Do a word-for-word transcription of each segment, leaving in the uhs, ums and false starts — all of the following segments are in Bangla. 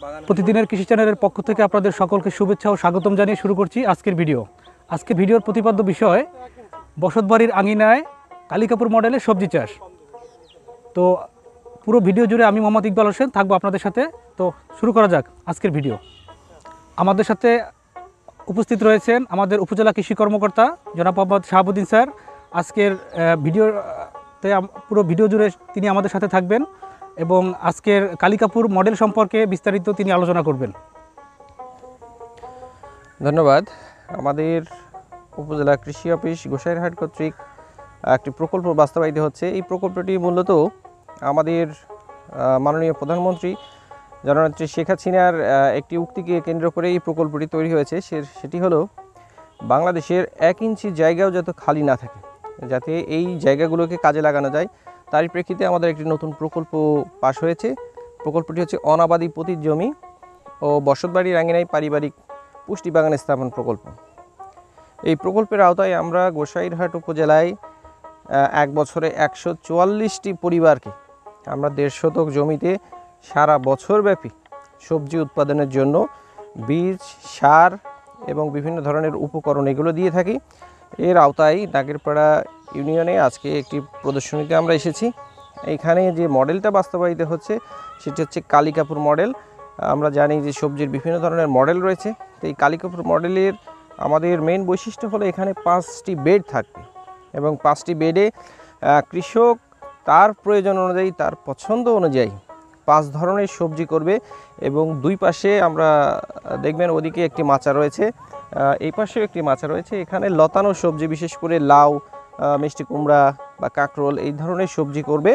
প্রতিদিনের কৃষি চ্যানেলের পক্ষ থেকে আপনাদের সকলকে শুভেচ্ছা ও স্বাগতম জানিয়ে শুরু করছি আজকের ভিডিও। আজকের ভিডিওর প্রতিপাদ্য বিষয় বসতবাড়ির আঙিনায় কালিকাপুর মডেলের সবজি চাষ। তো পুরো ভিডিও জুড়ে আমি মোহাম্মদ ইকবাল হোসেন থাকবো আপনাদের সাথে। তো শুরু করা যাক আজকের ভিডিও। আমাদের সাথে উপস্থিত রয়েছেন আমাদের উপজেলা কৃষি কর্মকর্তা জনাব মোহাম্মদ শাহাবুদ্দিন স্যার। আজকের ভিডিওতে পুরো ভিডিও জুড়ে তিনি আমাদের সাথে থাকবেন এবং আজকের কালিকাপুর মডেল সম্পর্কে বিস্তারিত তিনি আলোচনা করবেন। ধন্যবাদ। আমাদের উপজেলা কৃষি অফিস গোসাইরহাট কর্তৃক একটি প্রকল্প বাস্তবায়িত হচ্ছে। এই প্রকল্পটি মূলত আমাদের মাননীয় প্রধানমন্ত্রী জননেত্রী শেখ হাসিনার একটি উক্তিকে কেন্দ্র করে এই প্রকল্পটি তৈরি হয়েছে। সেটি হলো বাংলাদেশের এক ইঞ্চি জায়গাও যাতে খালি না থাকে, যাতে এই জায়গাগুলোকে কাজে লাগানো যায়, তারই প্রেক্ষিতে আমাদের একটি নতুন প্রকল্প পাশ হয়েছে। প্রকল্পটি হচ্ছে অনাবাদি পতিত জমি ও বসতবাড়ির আঙিনায় পারিবারিক পুষ্টি বাগান স্থাপন প্রকল্প। এই প্রকল্পের আওতায় আমরা গোসাইরহাট উপজেলায় এক বছরে একশো চুয়াল্লিশটি পরিবারকে আমরা দেড় শতক জমিতে সারা বছরব্যাপী সবজি উৎপাদনের জন্য বীজ, সার এবং বিভিন্ন ধরনের উপকরণ এগুলো দিয়ে থাকি। এর আওতায় নাগেরপাড়া ইউনিয়নে আজকে একটি প্রদর্শনীতে আমরা এসেছি। এখানে যে মডেলটা বাস্তবায়িত হচ্ছে সেটি হচ্ছে কালিকাপুর মডেল। আমরা জানি যে সবজির বিভিন্ন ধরনের মডেল রয়েছে, তো এই কালিকাপুর মডেলের আমাদের মেইন বৈশিষ্ট্য হলো এখানে পাঁচটি বেড থাকবে এবং পাঁচটি বেডে কৃষক তার প্রয়োজন অনুযায়ী, তার পছন্দ অনুযায়ী পাঁচ ধরনের সবজি করবে। এবং দুই পাশে আমরা দেখবেন ওদিকে একটি মাচা রয়েছে, এই পাশেও একটি মাচা রয়েছে। এখানে লতানো সবজি, বিশেষ করে লাউ, মিষ্টি কুমড়া বা কাঁকরোল এই ধরনের সবজি করবে।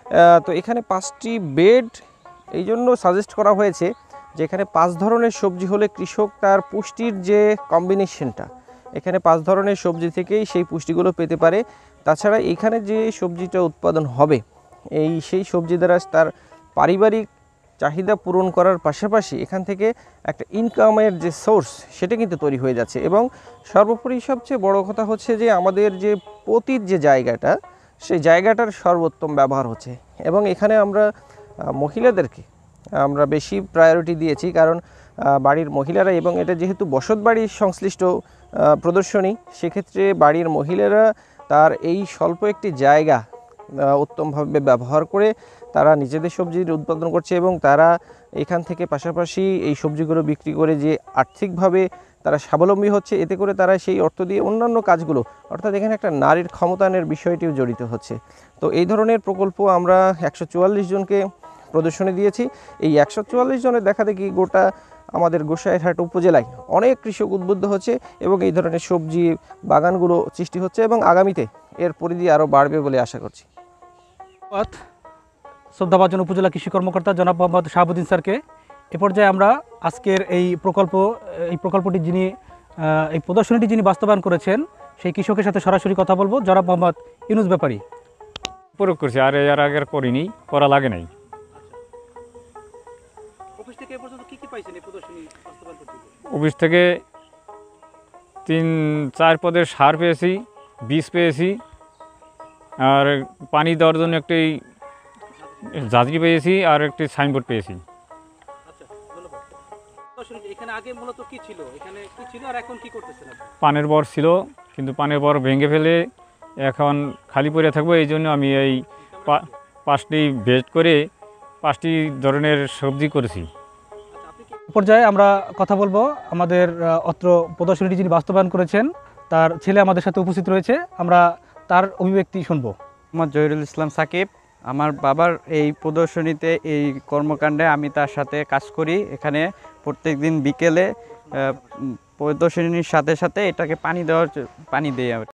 তো এখানে পাঁচটি বেড এই জন্য সাজেস্ট করা হয়েছে যে এখানে পাঁচ ধরনের সবজি হলে কৃষক তার পুষ্টির যে কম্বিনেশনটা, এখানে পাঁচ ধরনের সবজি থেকেই সেই পুষ্টিগুলো পেতে পারে। তাছাড়া এখানে যে সবজিটা উৎপাদন হবে এই সেই সবজি দ্বারা তার পারিবারিক চাহিদা পূরণ করার পাশাপাশি এখান থেকে একটা ইনকামের যে সোর্স সেটা কিন্তু তৈরি হয়ে যাচ্ছে। এবং সর্বোপরি সবচেয়ে বড় কথা হচ্ছে যে আমাদের যে পতিত যে জায়গাটা, সেই জায়গাটার সর্বোত্তম ব্যবহার হচ্ছে। এবং এখানে আমরা মহিলাদেরকে আমরা বেশি প্রায়োরিটি দিয়েছি, কারণ বাড়ির মহিলারা, এবং এটা যেহেতু বসত বাড়ির সংশ্লিষ্ট প্রদর্শনী, সেক্ষেত্রে বাড়ির মহিলারা তার এই স্বল্প একটি জায়গা উত্তমভাবে ব্যবহার করে তারা নিজেদের সবজির উৎপাদন করছে এবং তারা এখান থেকে পাশাপাশি এই সবজিগুলো বিক্রি করে যে আর্থিকভাবে তারা স্বাবলম্বী হচ্ছে, এতে করে তারা সেই অর্থ দিয়ে অন্যান্য কাজগুলো, অর্থাৎ এখানে একটা নারীর ক্ষমতায়নের বিষয়টিও জড়িত হচ্ছে। তো এই ধরনের প্রকল্প আমরা একশো চুয়াল্লিশ জনকে প্রদর্শনী দিয়েছি। এই একশো চুয়াল্লিশ জনের দেখা দেখি গোটা আমাদের গোসাইরহাট উপজেলায় অনেক কৃষক উদ্বুদ্ধ হচ্ছে এবং এই ধরনের সবজি বাগানগুলো সৃষ্টি হচ্ছে এবং আগামীতে এর পরিধি আরও বাড়বে বলে আশা করছি। শ্রদ্ধাভাজন উপজেলা কৃষি কর্মকর্তা জনাব মোহাম্মদ শাহাবুদ্দিন স্যারকে। এ পর্যায়ে আমরা আজকের এই প্রকল্প এই প্রকল্পটি যিনি এই প্রদর্শনীটি যিনি বাস্তবায়ন করেছেন সেই কৃষকের সাথে সরাসরি কথা বলবো। জনাব মোহাম্মদ ইউনুস ব্যাপারী। প্রয়োগ করছি, আর এর আগে করিনি, করা লাগে নাই। অফিস থেকে তিন চার পদের সার পেয়েছি, বীজ পেয়েছি, আর পানি দেওয়ার জন্য একটি জাজরি পেয়েছি আর একটি সাইনবোর্ড পেয়েছি। পানের বর ছিল, কিন্তু পানের বর ভেঙে ফেলে এখন খালি পড়ে থাকবো, এই জন্য আমি এই পাঁচটি বেড করে পাঁচটি ধরনের সবজি করেছি। পর্যায়ে আমরা কথা বলবো আমাদের অত্র প্রদর্শনীটি যিনি বাস্তবায়ন করেছেন তার ছেলে আমাদের সাথে উপস্থিত রয়েছে, আমরা তার অভিব্যক্তি শুনবো। মোহাম্মদ জহিরুল ইসলাম সাকিব। আমার বাবার এই প্রদর্শনীতে, এই কর্মকাণ্ডে আমি তার সাথে কাজ করি। এখানে প্রত্যেক দিন বিকেলে প্রদর্শনীর সাথে সাথে এটাকে পানি দেওয়ার পানি দেয়।